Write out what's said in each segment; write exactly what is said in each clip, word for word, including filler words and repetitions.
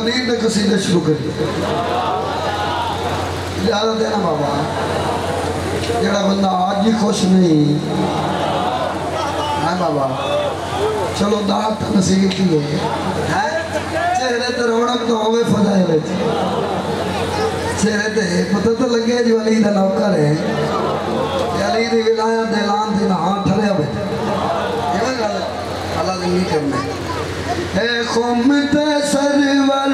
علی دے قصیدے شروع کری اجازت دینا بابا جڑا بندہ آج ہی خوش نہیں ہے بابا چلو دعات نصیب کی ہے چہرے تے رونق تو ہوئے فضائے رہے چہرے تے پتہ تو لگے جو علی دا نوکر ہے علی دی ولایت اعلان تھی نہ ہاتھ ٹھرے ہوئے یہ وہ گل اللہ دی نہیں کرنے اے خمت سرور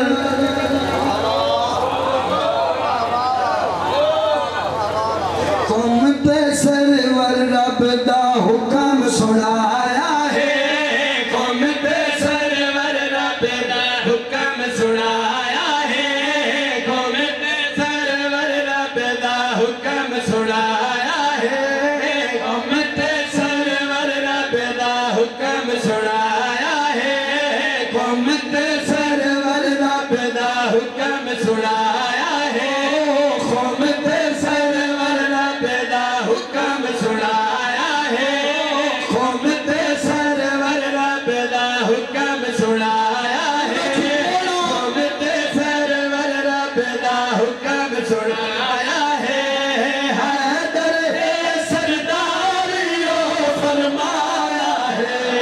خمت سرور رب دا حکم سنایا ہے خمت سرور رب دا حکم سنایا ہے خمت سرور رب دا حکم سنایا ہے خمت سرور رب دا حکم سنایا ہے خمت سرور رب دا حکم سنایا ہے خمت سرور رب دا حکم سنایا ہے خمت سرور رب دا حکم سنایا ہے خمت سرور رب دا حکم سنایا ہے حیدر سرداریو فرمایا ہے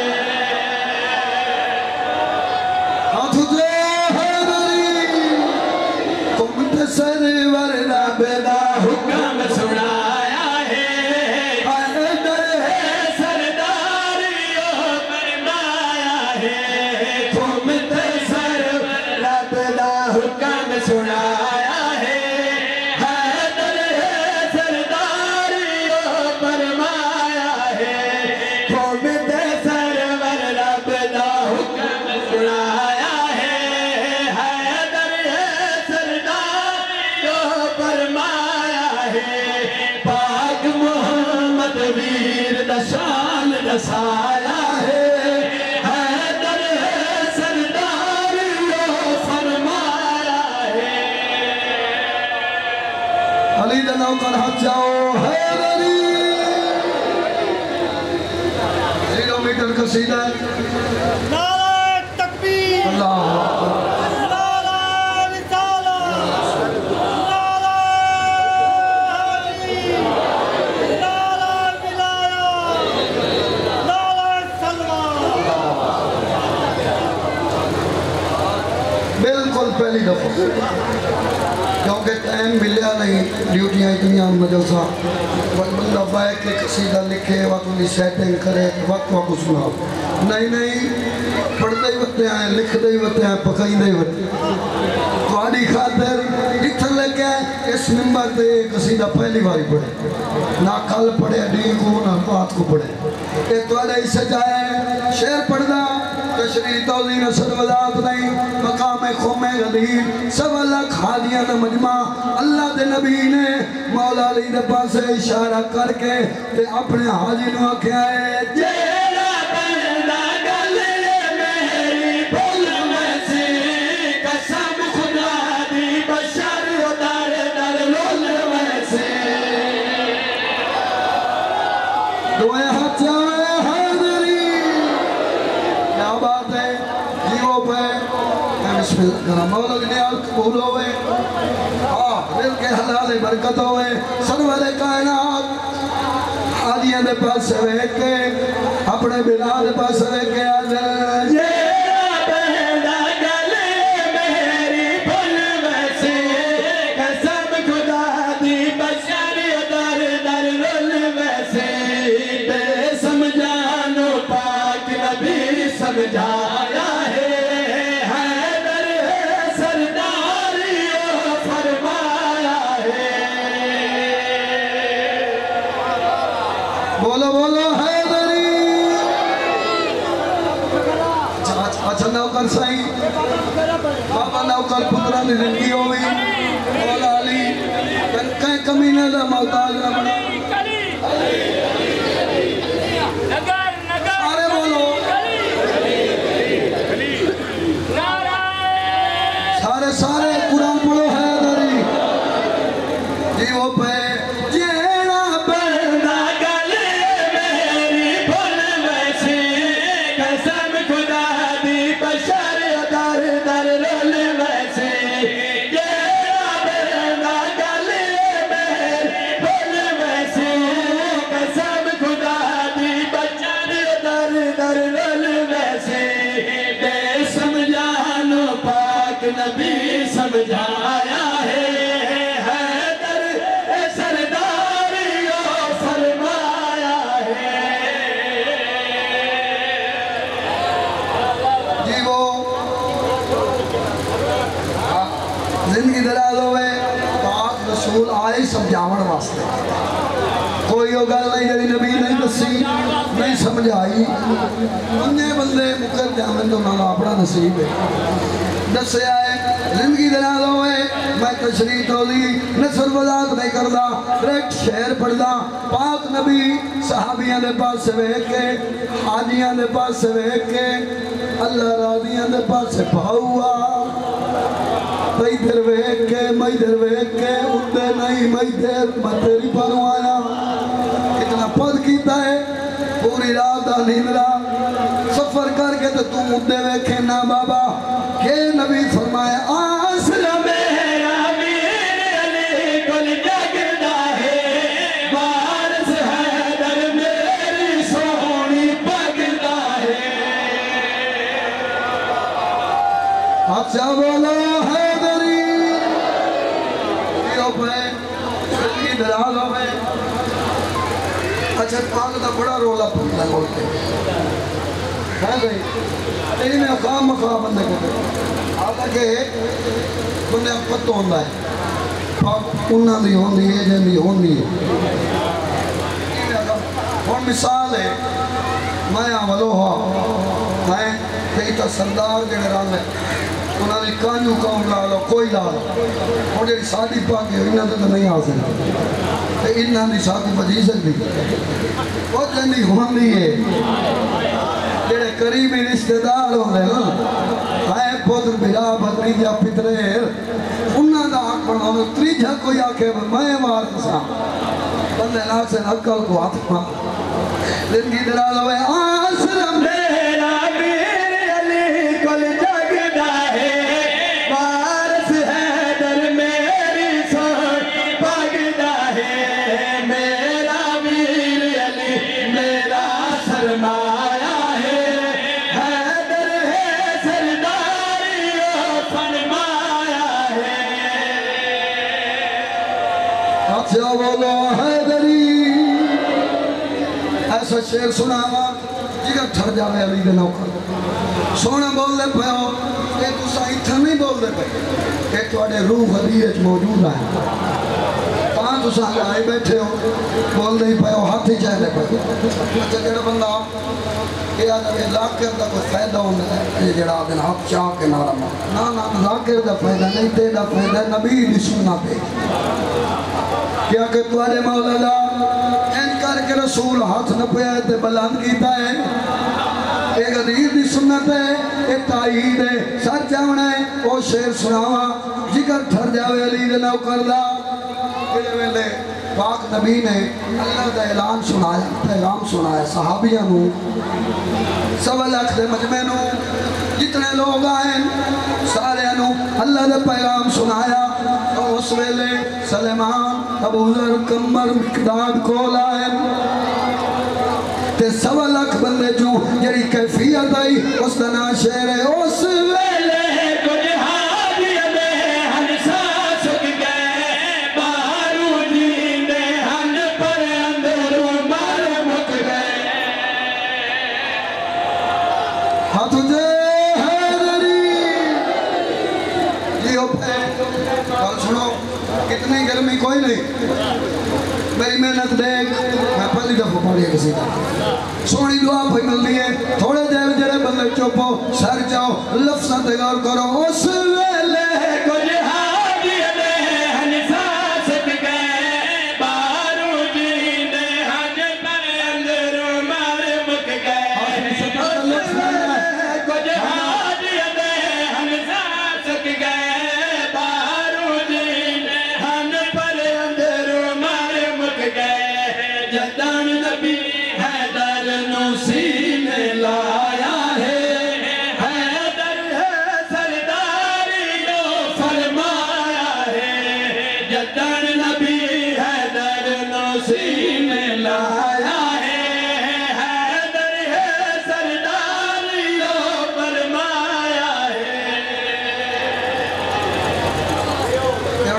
ہاتھ دے حیدری خمت سرور رب دا حکم سنایا ہے حیدر سرداریو فرمایا ہے خمت سرور رب دا حکم سنایا ہے حیدر سرداریو فرمایا ہے خمت سرور رب دا حکم سنایا ہے حیدر سرداریو فرمایا ہے پاک محمد ویر دا شان رسایا ہے حیدر سرداریو فرمایا ہے علی دا نوکر ہاتھ جاؤ حیدری زیرو میٹر قصیدہ نعرہ تکبیر اللہ اکبر نعرہ رسالت نعرہ حیدری نعرہ ولایت نعرہ سلمان بالکل پہلی دفعہ کیونکہ ٹائم ملیا نہیں ڈیوٹیاں اتنی مجلسہ وقت بندہ بیٹھ کے قصیدہ لکھے وقت انہی سیٹنگ کرے وقت وقت سناؤ نہیں نہیں پڑھتے ہی وقتے ہیں لکھتے ہی وقتے ہیں پکائیں ہی وقتے تھوڑی خاطر اتھر لگے اس ممبر دے قصیدہ پہلی باری پڑھے نہ کل پڑھے ڈی کو نہ بات کو پڑھے ایک توڑے ہی سجائے شعر پڑھنا تشریح توضیح نصر وضاحت نہیں مقام خوم غدیر سب اللہ کھادیاں دا مجمع اللہ دے نبی نے مولا علی دے پاس اشارہ کر کے تے اپنے حاجی نو کیا ہے جیرا بندہ گلے میری بھول میں سے قسم خدا دی بشر در در لول میں سے دعائیں ہاتھ جاوے حیدری کیا بات ہے جیو پہ بسم اللہ کرام مولا کی نیال قبول ہوئے دل کے حلال برکت ہوئے سرور کائنات حاجیاں دے پاس سے کے اپنے بلا دے پاس سے کے آزر جیرا بہنہ گلے میری بھول میں سے قسم خدا دی بشر در در رول میں سے بے سمجھانو پاک نبی سمجھایا ہے حیدر سرداریو فرمایا ہے بولو بولو حیدری اچھا نوکر سائی بابا نوکر پترہ دی زندگی ہوئی مولا علی کہیں کمینہ دا محتاج نہ بنا سارے بولو سارے سارے قرآن پڑھو حیدری جی وہ پہ جیڑا بندہ گلے میری بھول میں سے قسم خدا دی بشر در در رول میں نبی سمجھایا ہے حیدر سرداریوں فرمایا ہے جی وہ زندگی دراز ہوئے پاک رسول آئے سمجھاون واسطے کوئی وہ گل نہیں جڑی نبی نہیں دسی نہیں سمجھائی انہیں بندے مکر جامن تو نہ اپنا نصیب ہے دسے آئے زندگی دراز ہوئے میں تشریح تولی نصر وضاحت نہیں کردا ریکٹ شہر پڑھدا پاک نبی صحابیاں دے پاس سے ویکھ کے حاجیاں دے پاس سے ویکھ کے اللہ راضیاں دے پاس سے پاؤا تئی در ویکھ کے مئی در ویکھ کے اندے نہیں مئی در میں تیری پروں آیا اتنا پد کیتا ہے پوری رات دا نیندرا سفر کر کے تو تم اندے ویکھے نا بابا کہ نبی فرمایا آسلم میرا میر علی کل جگدا ہے وارث حیدر میری سونی پگدا ہے اچھا بولو حیدری یہ پہ زندگی دراز ہوئے اچھا پاک دا بڑا رولا پھولتا ہے بول کے ہے بھئی تیری میں اقام مقام بندے کو دے آتا کہ بندے پتہ ہوندہ ہے پاک انہاں دی ہوندی ہے جن دی ہوندی ہے اور مثال ہے میں آمدو ہوا میں کہتا سردار جڑے رال ہے انہاں نے کانیوں کام لا لو کوئی لا لو اور جڑی سادی پاکی ہے انہاں تو نہیں آ سکتا انہاں نے سادی بجی سکتی وہ جنی ہوندی ہے جڑے قریبی رشتہ دار ہوندے نا ہائے پتر بھرا بھتریجا پترے انہاں دا حق بناؤ تریجا کوئی آکے میں وارثاں بندے لاکھ سے عقل کو ہاتھ ماں زندگی دراز ہوئے آسلم میرا میر علی کل جگدا ہے وارث حیدر میری سونی پگدا ہے میرا میر علی میرا سرمایہ ہے حیدر ہے سرداریوں فرمایا ہے اچھا بولو حیدری ایسا شیر سنا ہوا جگر ٹھر جاوے علی دے نوکر سونا بول دے پہ ہو کہ تو سائی تھا نہیں بول دے پہ کہ تو اڑے روح حدیث موجود ہے کہاں تو سائی آئے بیٹھے ہو بول دے پہ ہو ہاتھ ہی چاہے پہ اچھا جڑا بندہ کہ آدھے لاکر دا کوئی فائدہ ہونے ہے یہ جڑا آدھے ہاتھ چاہ کے نارا ماں نا نا لاکر دا فائدہ نہیں تیرا فائدہ نبی دی سننا پہ کیا کہ تو آدھے مولا دا انکار کے رسول ہاتھ نہ پہ تے بلند کیتا ہے ایک حدیث دی سنت ہے ایک تائید ہے سر جاونا ہے وہ شیر سناوا جگر ٹھر جاوے علی دے نوکر دا کہنے ویلے پاک نبی نے اللہ دا اعلان سنایا پیغام سنایا صحابیاں نو سوا لاکھ دے مجمع نو جتنے لوگ آئیں سارے نو اللہ دا پیغام سنایا تو اس ویلے سلیمان ابو ذر کمر مقداد کول آئیں تے سوا لاکھ بندے جو جڑی کیفیت آئی اس دنا شیر ہے اس ویلے کچھ حاجیاں دے ہنسا سک گئے بارو جیندے ہن پر اندروں مار مک گئے ہاتھ جے حیدری یہ ہو پہ کل سنو کتنی گرمی کوئی نہیں میری محنت دیکھ میں پہلی دفعہ پڑھی ہے کسی کا سونی دعا پہ مل دیئے تھوڑے دیر جڑے بندے چوپو سر جاؤ لفظاں تے غور کرو اس ویلے کچھ حاجیاں دے ہنسا سک گئے بارو جیندے ہن پر اندروں مار مک گئے کچھ حاجیاں دے ہنسا سک گئے بارو جیندے ہن پر اندروں مار مک گئے جدان نبی حیدر نو سینے لایا ہے حیدر ہے سردار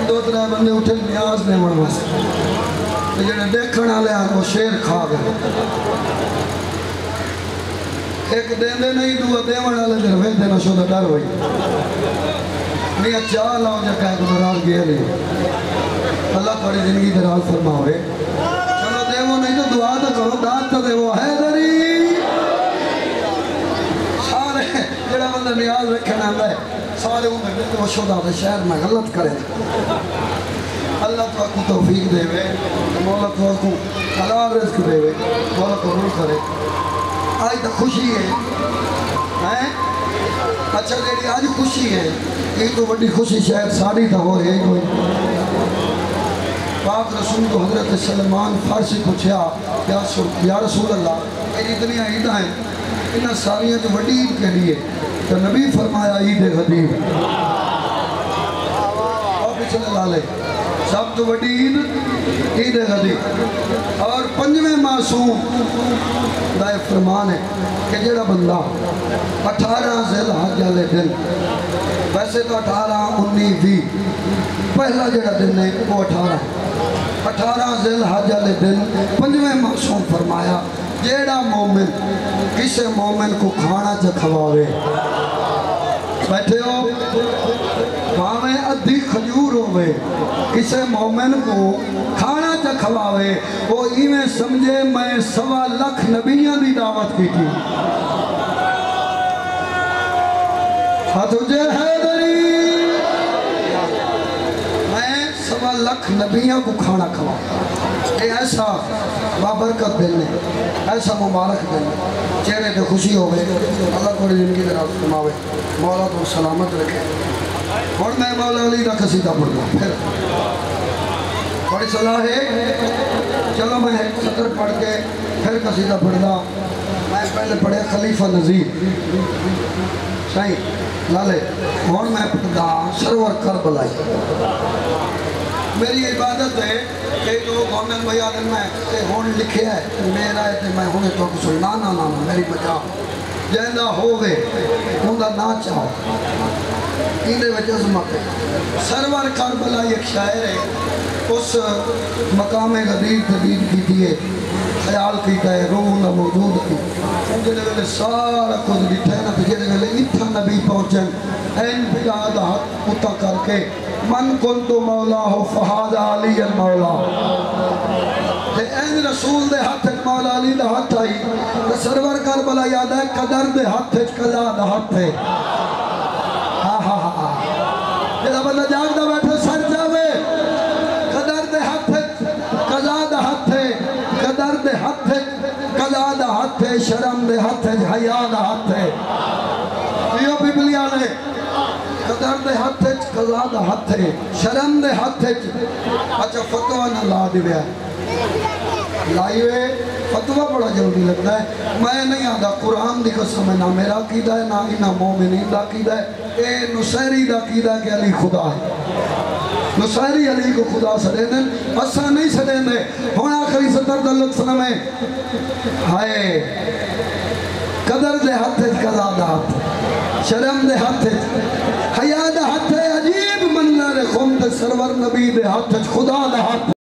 دو ترے بندے اٹھے نیاز نے من واسطے جڑے دیکھن والے ہیں وہ شیر کھا گئے ایک دین دے نہیں دو دیون والے دے روے دے نشو دا ڈر ہوئی نہیں چاہ لاؤ جا کہہ کو ناراض گئے نہیں اللہ تھوڑی زندگی دراز فرماوے چلو دیو نہیں تو دعا تو کرو داد تو دیو حیدری سارے جڑا بندہ نیاز رکھنا ہے سارے وہ بندے تو شہدا دے شہر میں غلط کرے اللہ تو کو توفیق دے وے مولا تو کو حلال رزق دے وے مولا قبول کرے آج تو خوشی ہے اچھا جیڑی آج خوشی ہے یہ تو بڑی خوشی شاید ساری تھا ہو رہی کوئی پاک رسول کو حضرت سلمان فارسی پوچھا یا رسول اللہ میری اتنی عیدہ ہیں انہاں ساریاں تو بڑی عید کے لیے تو نبی فرمایا عید غدیر اور پچھلے لالے سب تو بڑی عید عید غدیر اور پنجویں معصوم دائے فرمان ہے کہ جڑا بندہ اٹھارہ ذی الحج والے دن ویسے تو اٹھارہ انی بھی پہلا جڑا دن ہے وہ اٹھارہ اٹھارہ ذی الحج والے دن پنجویں معصوم فرمایا جیڑا مومن کسے مومن کو کھانا چا کھواوے بیٹھے ہو بھاویں ادھی کھجور ہوئے کسے مومن کو کھانا چا کھواوے وہ ایویں سمجھے میں سوا لکھ نبیوں دی دعوت کی تھی تجھے حیدری میں سوا لکھ نبیوں کو کھانا کھواؤں یہ ایسا بابرکت دن ہے ایسا مبارک دن ہے چہرے پہ خوشی ہوئے اللہ کو زندگی میں رات فرماوے مولا کو سلامت رکھے اور میں مولا علی کا قصیدہ پڑھ گا پھر بڑی صلاح ہے چلو میں سطر پڑھ کے پھر قصیدہ پڑھ گا میں پہلے پڑھے خلیفہ نذیر صحیح لالے اور میں پڑھا سرور کربلائی میری عبادت ہے کہ تو گورنر بھائی آدم میں کہ ہون لکھے ہے میرا ہے کہ میں ہونے تو کچھ نا نا نا میری بجا جہندہ ہوگے ہوندہ نا چاہو ایندے وجہ عظمت ہے سرور کربلائی ایک شاعر ہے اس مقام غدیر تبید کی دیئے خیال کیتا ہے روح نہ موجود کی جنہے ویلے سارا کچھ بیٹھے نا جنہے ویلے اتھا نبی پہنچن این بلاد حق اتا کر کے من کنتو مولا ہو فہاد علی المولا تے این رسول دے ہاتھ مولا علی دے ہاتھ آئی تے سرور کربلا یاد ہے قدر دے ہاتھ قضا دے ہاتھ ہے ہاں ہاں ہاں جیسا بندہ جاگ دا بیٹھے سر جاوے قدر دے ہاتھ قضا دے ہاتھ قدر دے ہاتھ قضا دے ہاتھ شرم دے ہاتھ حیا دے ہاتھ یہ بیبلیا نے قدر دے ہاتھ قضا دے ہاتھ شرم دے ہاتھ اچھا فتوہ نہ لا دی بیا لائیوے فتوہ بڑا جلدی لگتا ہے میں نہیں آدھا قرآن دی قسم ہے نہ میرا عقیدہ ہے نہ انہ مومنین دا عقیدہ ہے اے نصیری دا عقیدہ ہے کہ علی خدا ہے نصیری علی کو خدا سڑے دیں اسا نہیں سڑے دیں ہون آخری ستر دلت سنمیں ہائے قدر دے ہاتھ قضا دے ہاتھ شرم دے ہاتھ حیا دے ہاتھ عجیب منظر خون تے سرور نبی دے ہاتھ خدا دے ہاتھ